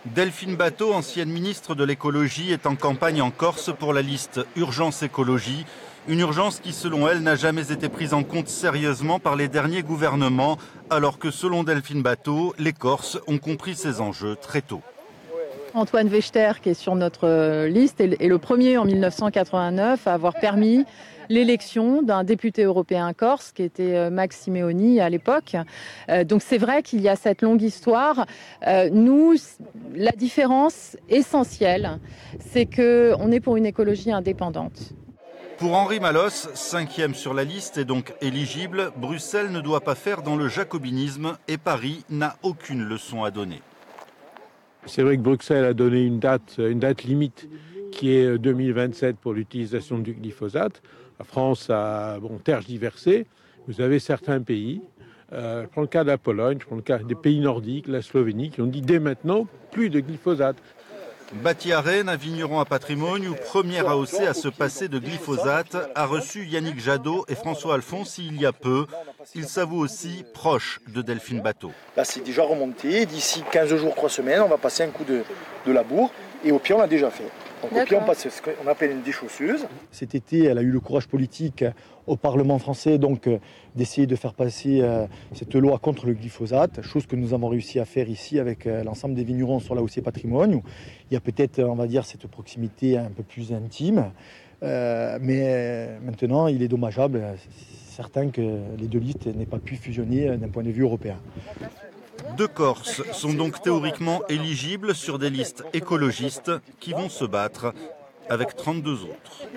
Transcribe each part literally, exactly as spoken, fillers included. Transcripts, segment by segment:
Delphine Batho, ancienne ministre de l'écologie, est en campagne en Corse pour la liste Urgence Écologie. Une urgence qui, selon elle, n'a jamais été prise en compte sérieusement par les derniers gouvernements, alors que, selon Delphine Batho, les Corses ont compris ces enjeux très tôt. Antoine Vechter, qui est sur notre liste, est le premier en mille neuf cent quatre-vingt-neuf à avoir permis l'élection d'un député européen corse, qui était Max Simeoni à l'époque. Donc c'est vrai qu'il y a cette longue histoire. Nous, la différence essentielle, c'est qu'on est pour une écologie indépendante. Pour Henri Malos, cinquième sur la liste et donc éligible, Bruxelles ne doit pas faire dans le jacobinisme et Paris n'a aucune leçon à donner. C'est vrai que Bruxelles a donné une date, une date limite qui est deux mille vingt-sept pour l'utilisation du glyphosate. La France a bon, tergiversé. Vous avez certains pays, euh, je prends le cas de la Pologne, je prends le cas des pays nordiques, la Slovénie, qui ont dit dès maintenant plus de glyphosate. Bâti à Rennes, un vigneron à patrimoine, ou premier A O C à se passer de glyphosate, a reçu Yannick Jadot et François Alphonse il y a peu. Il s'avoue aussi proche de Delphine Batho. Là, c'est déjà remonté. D'ici quinze jours, trois semaines, on va passer un coup de, de labour. Et au pied, on l'a déjà fait. Donc au pied, on passe ce qu'on appelle une déchausseuse. Cet été, elle a eu le courage politique au Parlement français donc d'essayer de faire passer euh, cette loi contre le glyphosate, chose que nous avons réussi à faire ici avec euh, l'ensemble des vignerons sur l'A O C Patrimoine. Il y a peut-être, on va dire, cette proximité un peu plus intime, euh, mais maintenant, il est dommageable, c'est certain que les deux listes n'aient pas pu fusionner d'un point de vue européen. Deux Corses sont donc théoriquement éligibles sur des listes écologistes qui vont se battre avec trente-deux autres.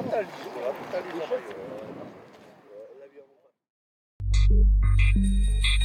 Thank you.